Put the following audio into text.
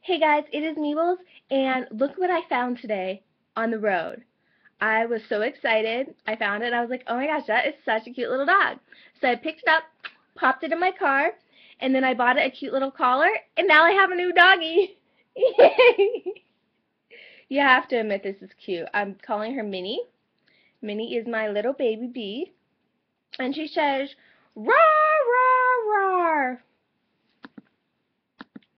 Hey guys, it is Meebles, and look what I found today on the road. I was so excited. I found it, and I was like, oh my gosh, that is such a cute little dog. So I picked it up, popped it in my car, and then I bought it a cute little collar, and now I have a new doggie. Yay! You have to admit this is cute. I'm calling her Minnie. Minnie is my little baby bee, and she says, "Rah!"